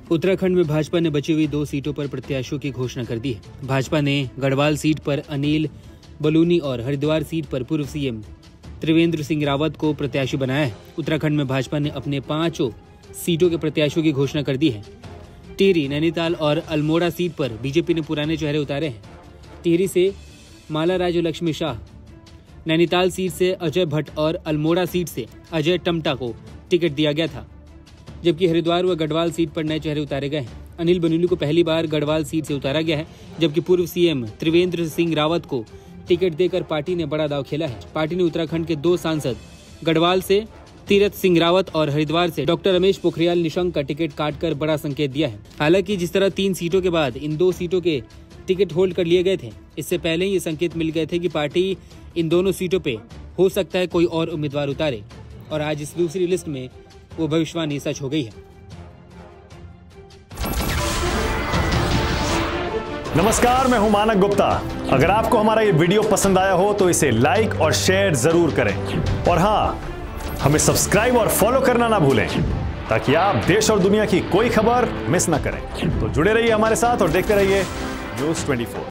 उत्तराखंड में भाजपा ने बची हुई 2 सीटों पर प्रत्याशियों की घोषणा कर दी है। भाजपा ने गढ़वाल सीट पर अनिल बलूनी और हरिद्वार सीट पर पूर्व सीएम त्रिवेंद्र सिंह रावत को प्रत्याशी बनाया है। उत्तराखंड में भाजपा ने अपने 5 सीटों के प्रत्याशियों की घोषणा कर दी है। टिहरी, नैनीताल और अल्मोड़ा सीट पर बीजेपी ने पुराने चेहरे उतारे हैं। टिहरी से माला राज्य लक्ष्मी शाह, नैनीताल सीट से अजय भट्ट और अल्मोड़ा सीट से अजय टमटा को टिकट दिया गया था, जबकि हरिद्वार व गढ़वाल सीट पर नए चेहरे उतारे गए हैं। अनिल बलूनी को पहली बार गढ़वाल सीट से उतारा गया है, जबकि पूर्व सीएम त्रिवेंद्र सिंह रावत को टिकट देकर पार्टी ने बड़ा दांव खेला है। पार्टी ने उत्तराखंड के 2 सांसद गढ़वाल से तीरथ सिंह रावत और हरिद्वार से डॉक्टर रमेश पोखरियाल निशंक का टिकट काटकर बड़ा संकेत दिया है। हालांकि जिस तरह 3 सीटों के बाद इन 2 सीटों के टिकट होल्ड कर लिए गए थे, इससे पहले ही ये संकेत मिल गए थे कि पार्टी इन दोनों सीटों पे हो सकता है कोई और उम्मीदवार उतारे, और आज इस दूसरी लिस्ट में वो भविष्यवाणी सच हो गई है। नमस्कार, मैं हूं मानक गुप्ता। अगर आपको हमारा ये वीडियो पसंद आया हो तो इसे लाइक और शेयर जरूर करें, और हां, हमें सब्सक्राइब और फॉलो करना ना भूलें ताकि आप देश और दुनिया की कोई खबर मिस ना करें। तो जुड़े रहिए हमारे साथ और देखते रहिए न्यूज़ 24।